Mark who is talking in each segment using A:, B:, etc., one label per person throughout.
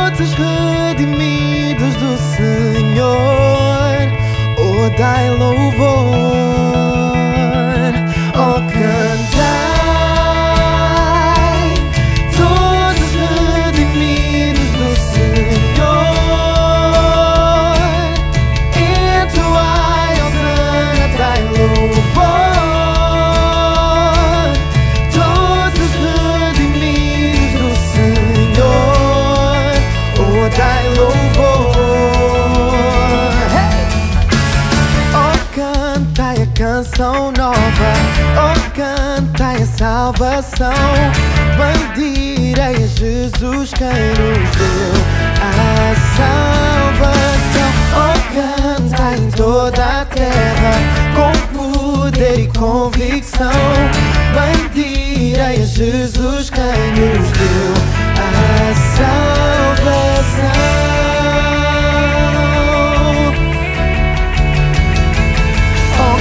A: Todos redimidos do Senhor, oh, dai louvor, oh, cantai. Todos redimidos do Senhor, Entoai Hosana, dai louvor. Todos redimidos do Senhor, oh, dai louvor. Hey! Oh, cantai a canção nova, oh, cantai a salvação. Bendirei a Jesus quem nos deu a salvação. Oh, cantai em toda a terra, com poder e convicção. Bendirei a Jesus quem nos deu a salvação. Oh,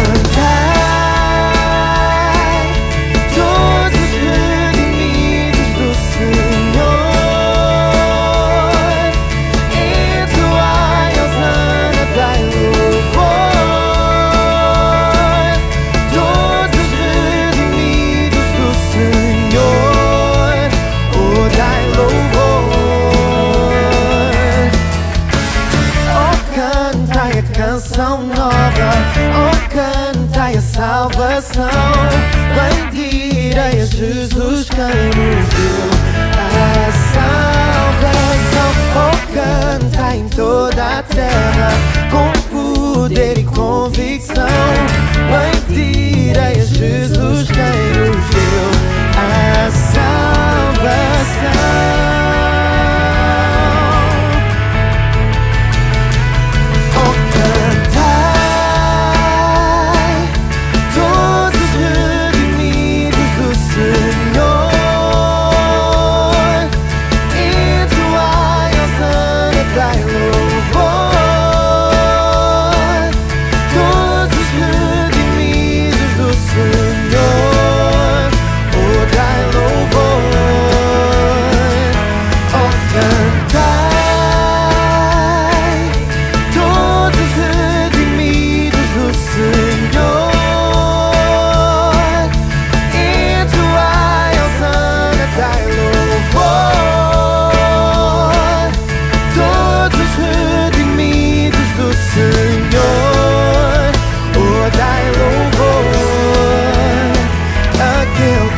A: cantai, todos redimidos do Senhor, Entoai Hosana, dai louvor. Todos redimidos do Senhor, oh, dai louvor. Oh, cantai a canção nova, oh, cantai a salvação. Bendirei a Jesus quem nos deu a salvação. Oh, cantai em toda a terra, com poder e convicção. Bendirei a Jesus quem nos deu a salvação. Oh, cantai, todos redimidos do Senhor, Entoai Hosana, dai louvor. Todos redimidos do Senhor, oh, dai louvor. Oh, cantai, todos redimidos do Senhor, Entoai Hosana, dai louvor. Todos redimidos do Senhor, oh, dai louvor. Aquele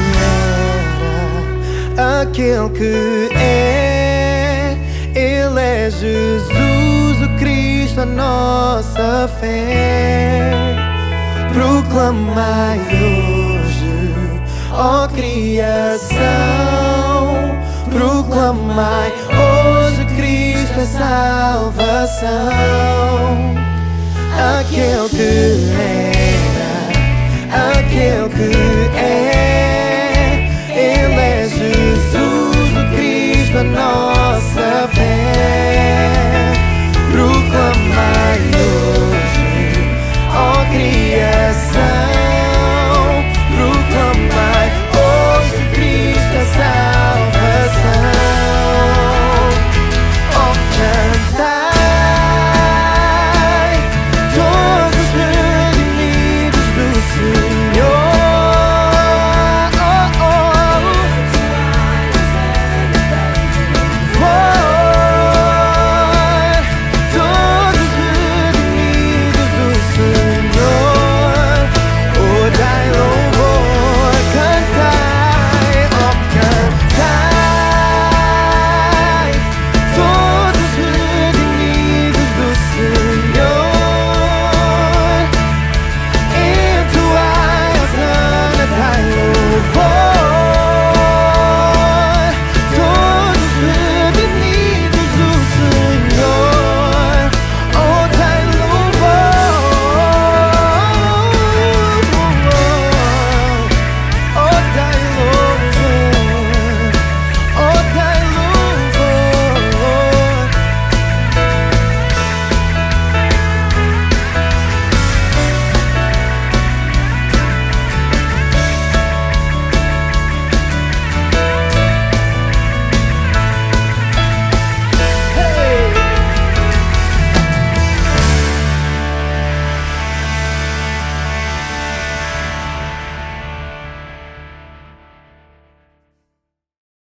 A: que é, Ele é Jesus, o Cristo, a nossa fé. Proclamai hoje, ó criação. Proclamai hoje, Cristo é salvação. Aquele que era, aquele que